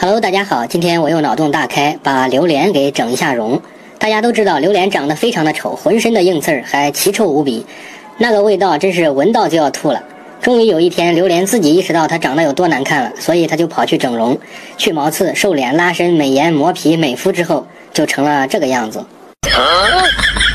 Hello， 大家好，今天我又脑洞大开，把榴莲给整一下容。大家都知道榴莲长得非常的丑，浑身的硬刺儿还奇臭无比，那个味道真是闻到就要吐了。终于有一天，榴莲自己意识到它长得有多难看了，所以它就跑去整容，去毛刺、瘦脸、拉伸、美颜、磨皮、美肤之后，就成了这个样子。